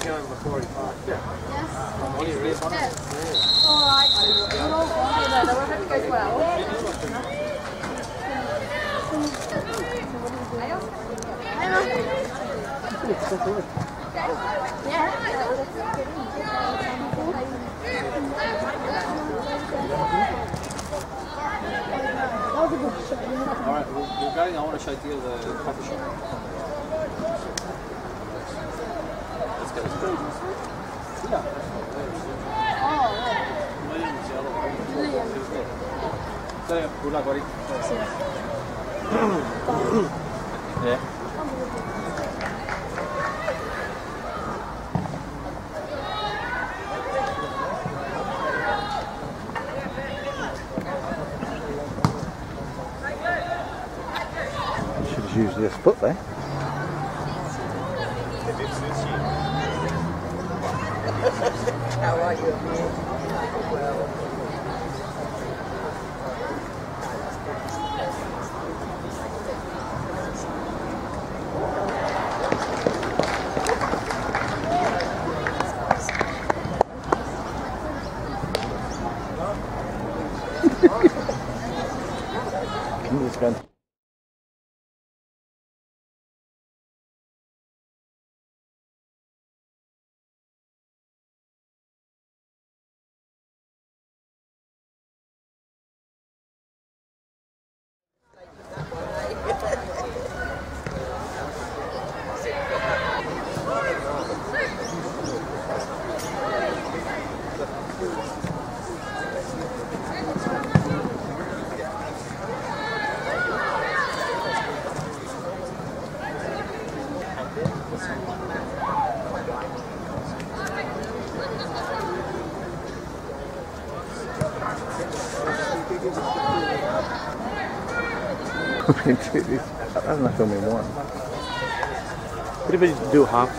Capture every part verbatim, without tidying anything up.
going before he parked. Yeah. Yes. What do you read? Yes. All right. We'll all go there. I hope it goes well. Alright, we're, we're going. I want to show you the coffee shop. Let's go. Let's go. Yeah. Oh, right. William's the other one. William. So, good luck, buddy. Yeah. Use this foot there. How are you? Can you just go? That's not filming one. What if we do half?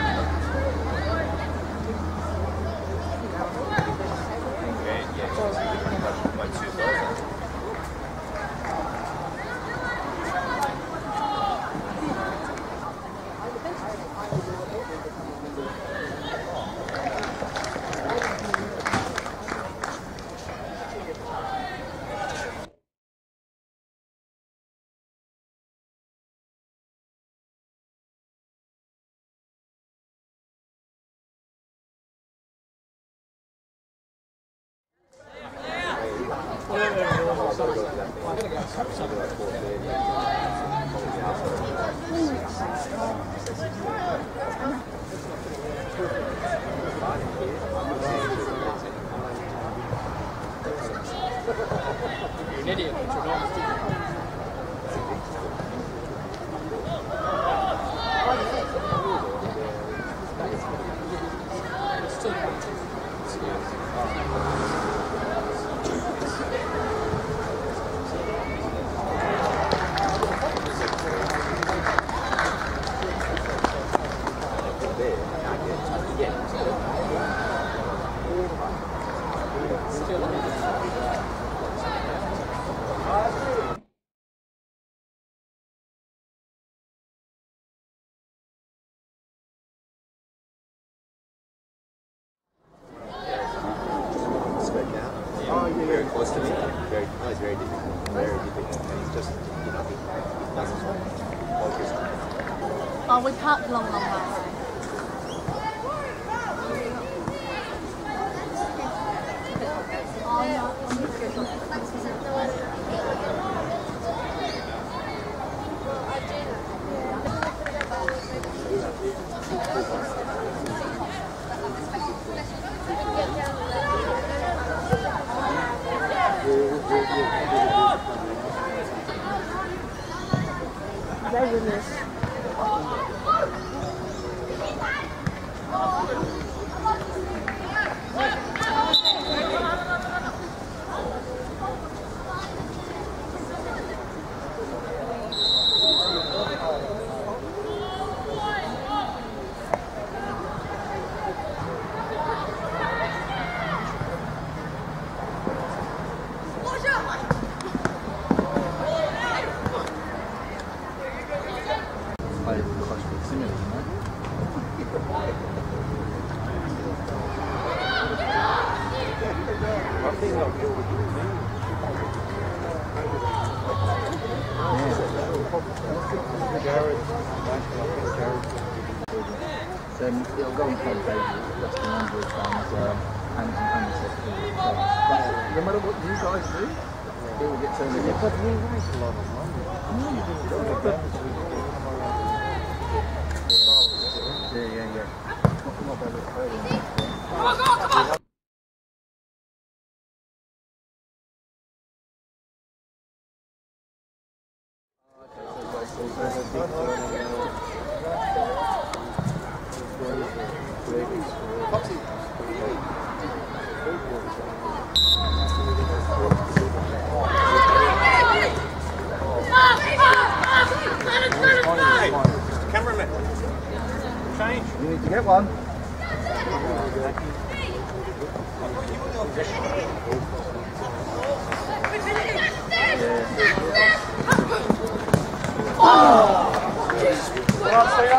You're an idiot, but you're not. Very close to me. Very, no, it's very difficult. Very difficult. And it's just, you know, it doesn't focus. Oh, we parked long, long way. Oh, no. Very goodness. then it'll go on front pages, just the number of fans um, and and the second. But no matter what you guys do, it will get turned into. But we raise a lot of money. Yeah, yeah, yeah. Not bad at trading. Come on, come on! Cameraman, change. You need to get one. Oh!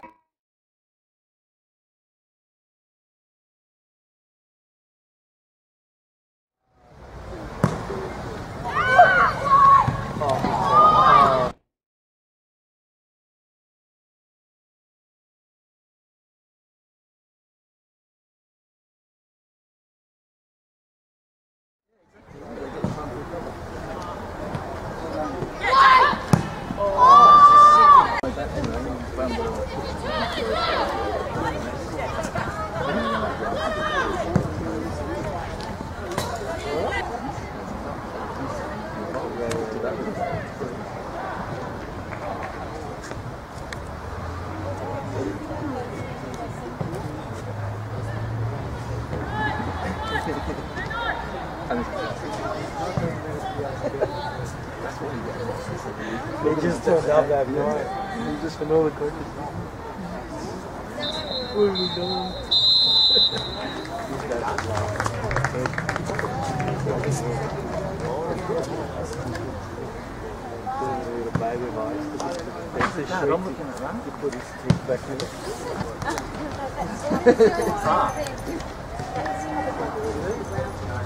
They just turned out that night. You just for all the coaches. What are we doing? Dad, I'm looking at that. You put his teeth back in it.